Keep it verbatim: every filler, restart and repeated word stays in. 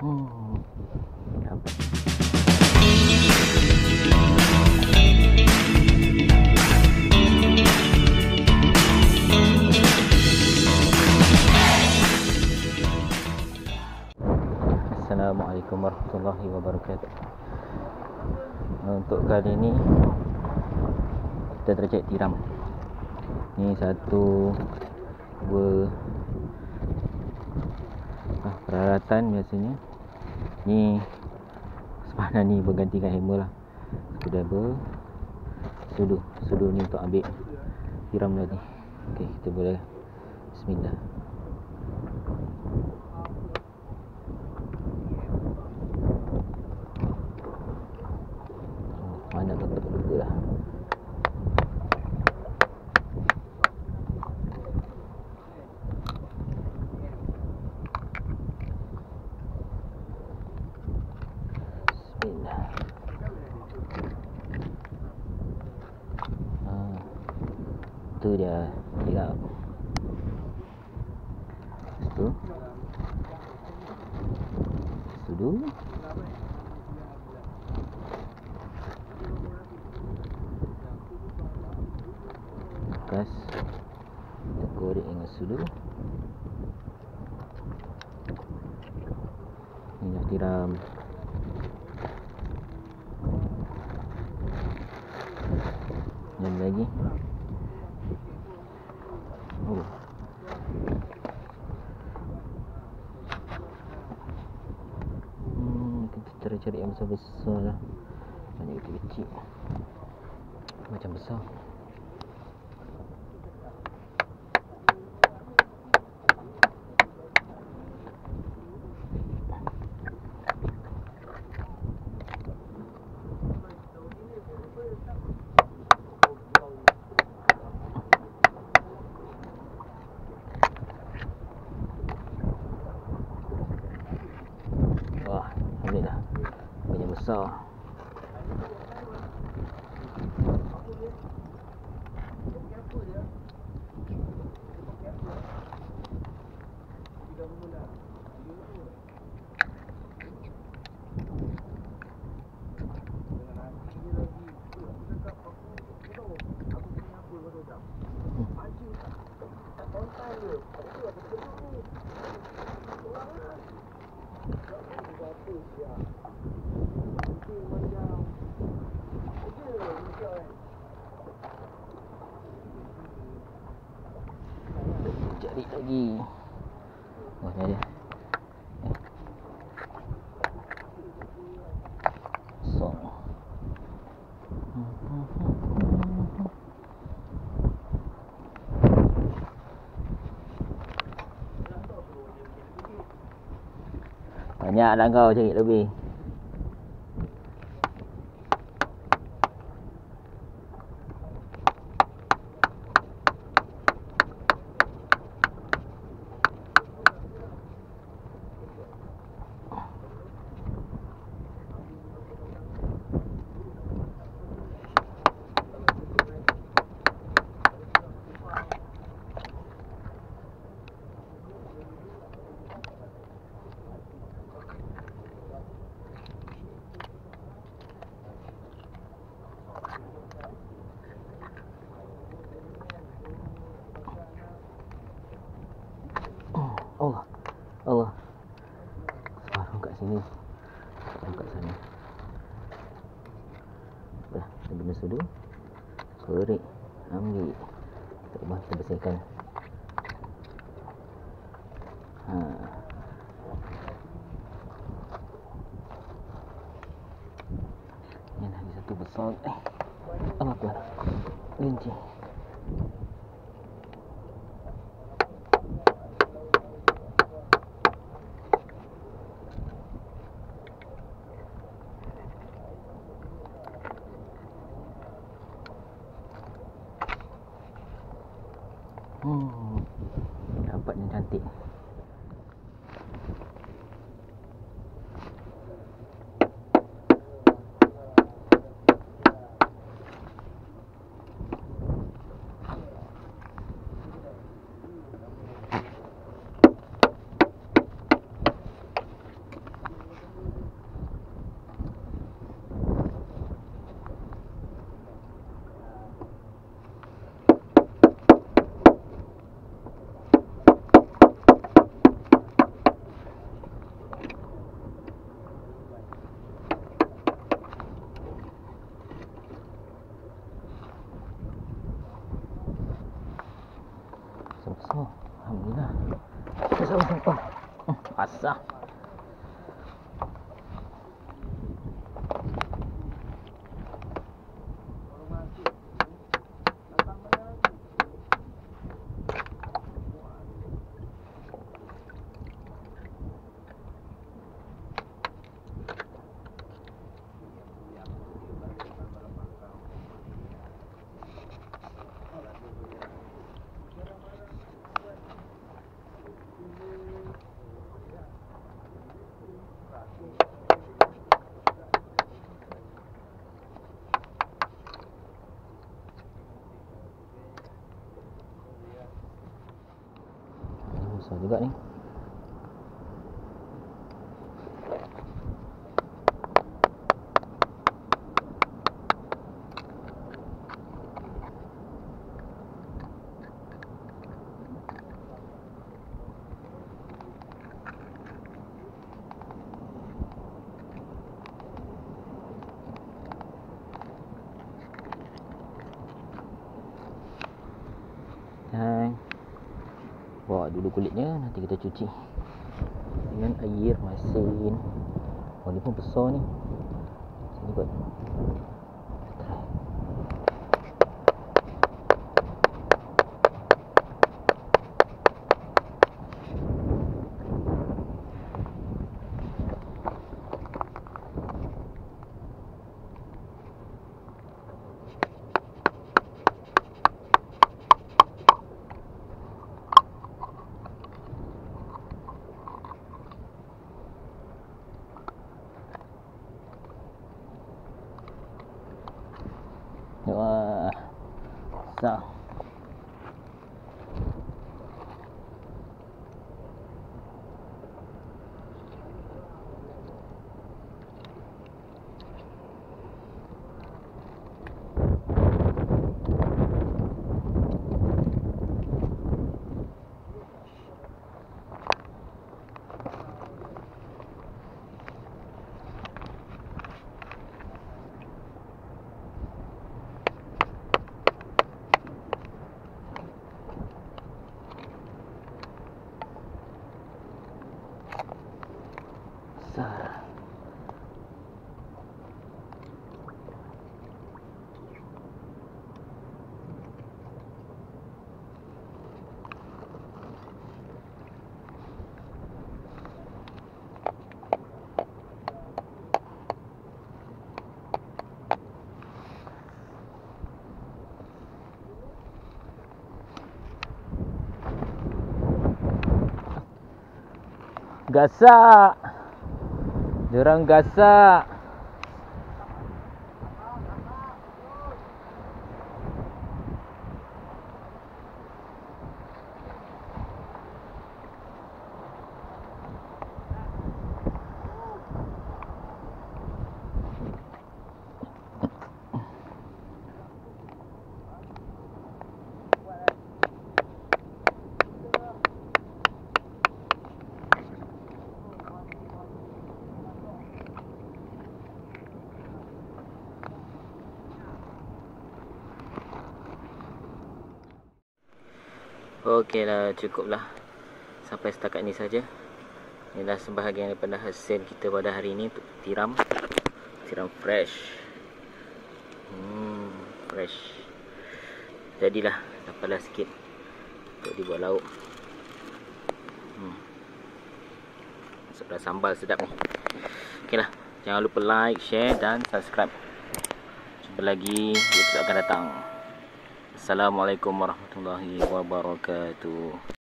Hmm. Dapat. Assalamualaikum warahmatullahi wabarakatuh. Untuk kali ini kita tercek tiram. Ni satu dua ah, peralatan biasanya. Ni sebenarnya ni bergantikan hammer lah. Screwdriver, sudu. Sudu ni untuk ambil tiram tadi. Okey, kita boleh bismillah. Mana tutup dulu lah. Bismillah. Ah, tu dia tiram. Tu sudu. Bekas kita korek dengan sudu. Ini dah tiram. Dan lagi oh. Hmm, kita cara cari yang besar-besar lah. Banyak kecil-kecil macam besar. Wah, alhamdulillah banyak besar. Cari lagi. Oh, ni ada. Eh. Song. Banyaklah kau cari lebih. Allah, Allah. Taruh kat sini. Taruh kat sana. Dah, kita guna sudu. Korek, ambil. Terus kita bersihkan. Ha. Ni lagi satu besar. Eh, apa-apa. Linci. Hmm, dapat yang cantik. Sah. Besar juga ni. Dan bawa dulu kulitnya, nanti kita cuci dengan air masin. Oh, ni pun besar ni. Sini kot. Try. Wah, sah. Sah. Gasak. Diorang gasak. Okeylah, cukuplah sampai setakat ni saja. Inilah sebahagian daripada hasil kita pada hari ini untuk tiram. Tiram fresh. Hmm, fresh. Jadilah, dapatlah sikit untuk dibuat lauk. Hmm. Masuk dalam sambal sedap ni. Okeylah, jangan lupa like, share dan subscribe. Jumpa lagi di episod akan datang. Assalamualaikum warahmatullahi wabarakatuh.